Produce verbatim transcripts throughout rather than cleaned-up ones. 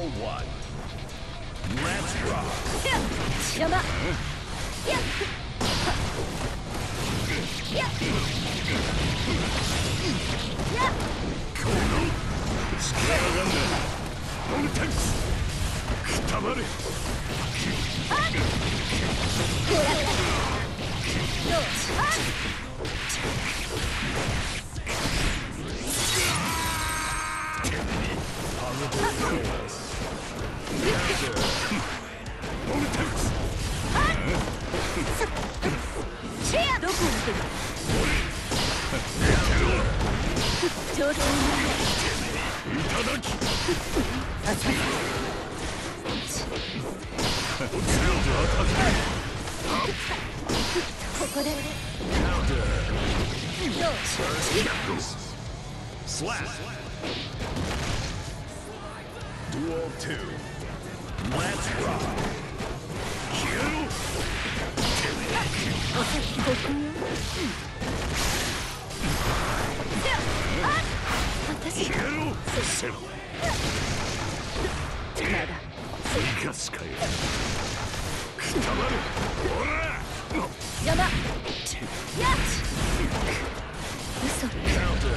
one. Let's rock. Yama. Yeah. Yeah. Yeah. Kono. Scare on tanks. Tamare. Slap. Duel two. Let's rock. Hero. Hero. Seven. Hikari. Tamare. Ora. Yama. Yeah. Counter.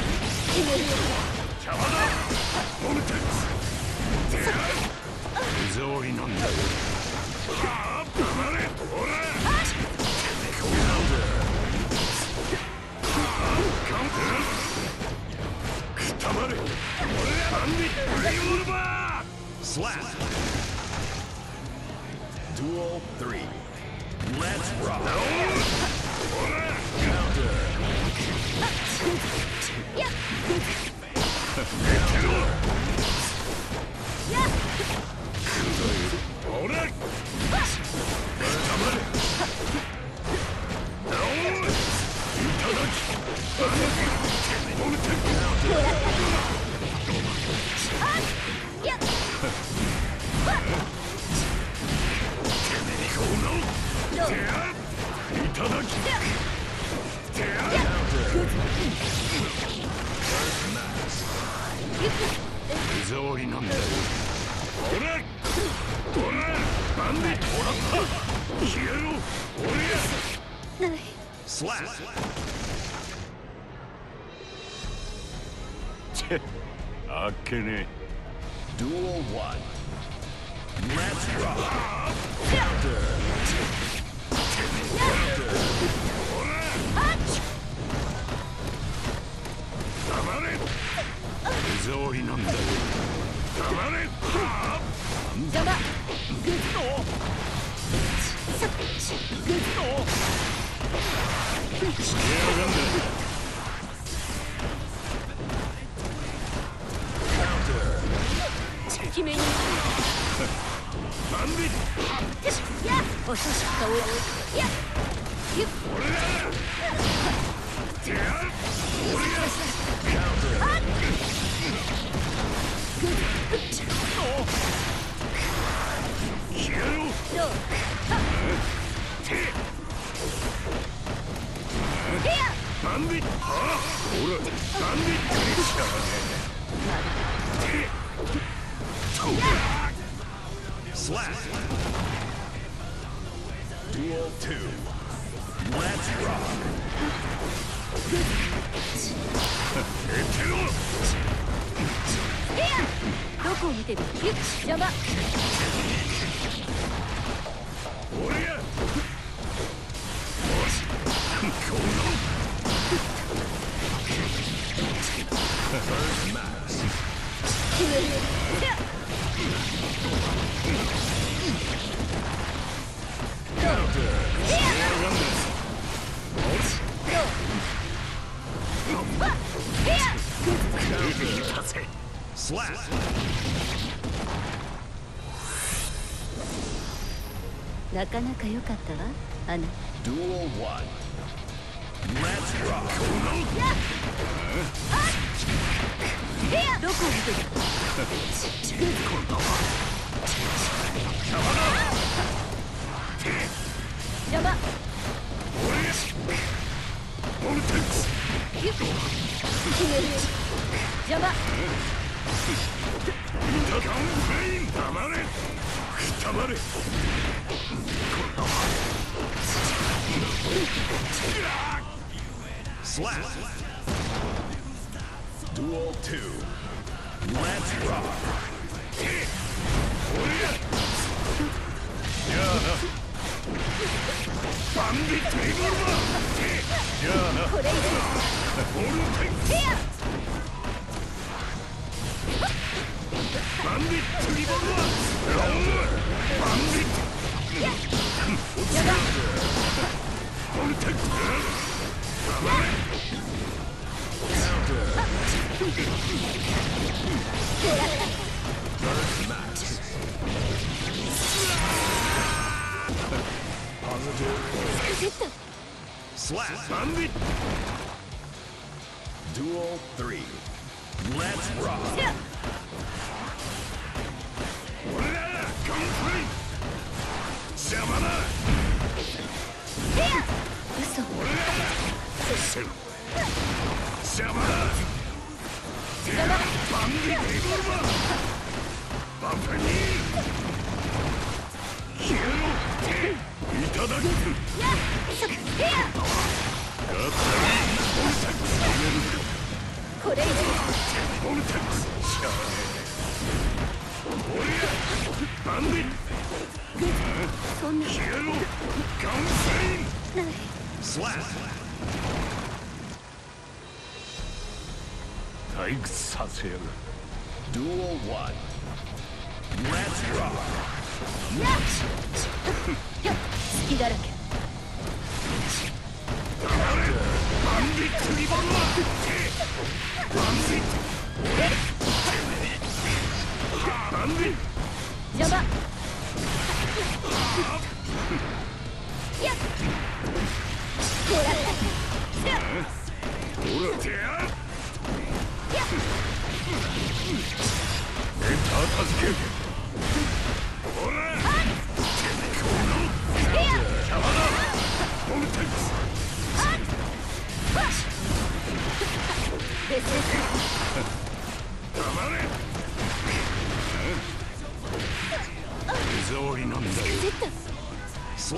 Chamada. Voltex. Zori non da. Tamare. Ora. Counter. Counter. Tamare. Ora. Bandi. Revolver. Slap. Duel three. Let's rock. Counter. Yeah. Yeah. Ora. Tamare. Itadaki. Yeah. Slap. Duel one. Let's rock. Counter. Tamare. Zori non da. Tamare. Yama. Counter. Kimi. Bandit. Yeah. Yeah. You. Counter. Hero. No. Here. Bandit. Ora. Bandit. Slap. Duel two. Let's rock. Here. どこを見てる？邪魔。 俺や。よし。この。First match. 決める。 Counter. Slap. なかなか良かったわ、アナ。 Duel one. Let's rock. どこを見てる？邪魔。邪魔。 カンフレイン黙れくたばれSlap Duel two Let's rockやあなバンビットリボルバーやあなこれ以上オルテンバンビットリボルバーバンビットやばオルテンSlap Bandit Duel three Let's rock Complete Shamana 嘘 Shamana Bandit Revolver Buffani Hero Itadaki これ以上そんな退屈させる Duel one Let's rock 好きだらけバンビットリボルバーバンビットバンビット邪魔やっほらほらてややっエンター助けほら邪魔だボルテックス別々 黙れ手触りなんだよSlap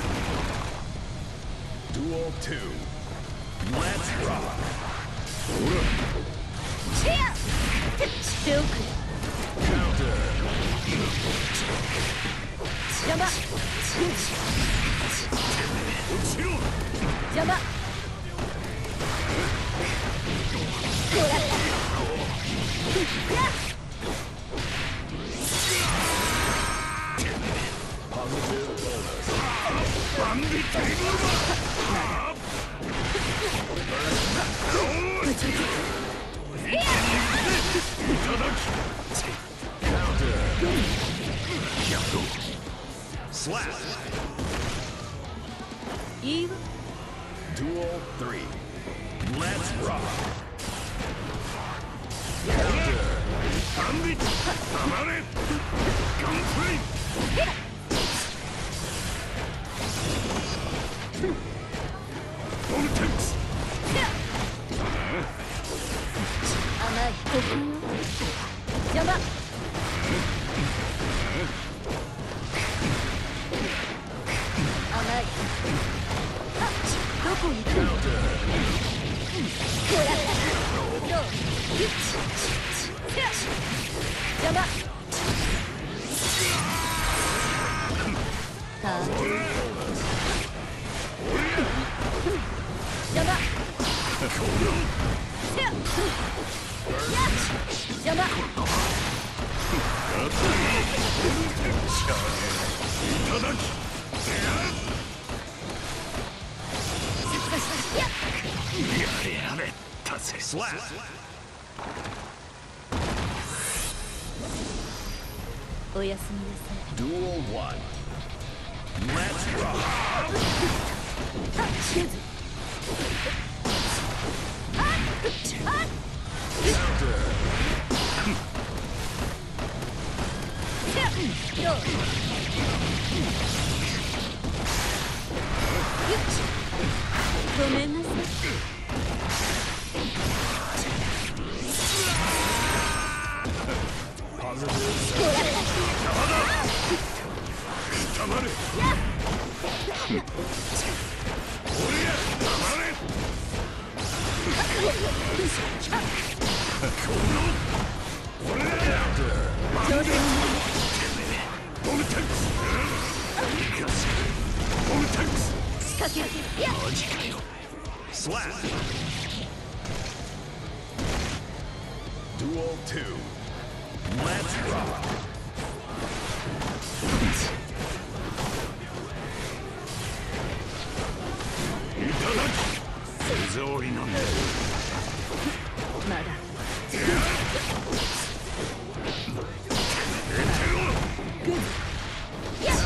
Duel two Let's rock ほらしておく邪魔落ちろ邪魔ほらバンビットリボルバーいただきSlap いいわ Duel three Let's rock バンビット黙れガンプレイボルテックス甘いここよ邪魔甘いあどこに行くのほらどう邪魔た邪魔邪魔いただきやれやれ達成Slap おやすみなさい Duel one Let's rock あっシューズあっあっどうごめんなさいたまれ俺やたまれ俺らやボムタンクスボムタンクス仕掛けるマジかよスラッ Duel ツー Let's rock いただき手触りなんだまだグッやっ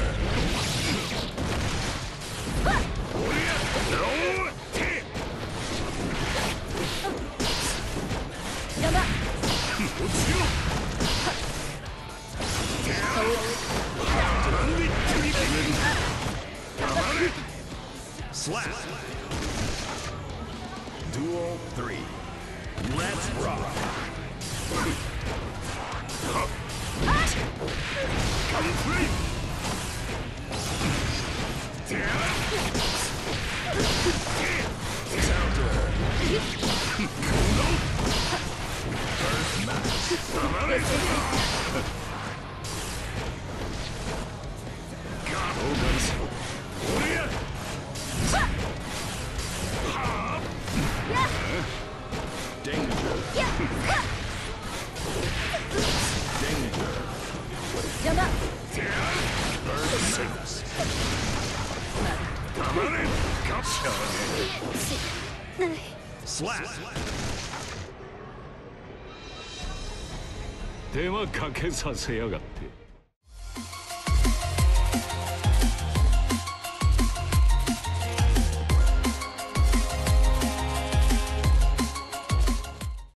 俺やおーてやば落ちろなんで一気に決めるたまれSlap Duel スリー Let's rock Complete Counter First match たまれ俺やDanger Danger 邪魔 First six たまれガッシャーね Slap 手間かけさせやがって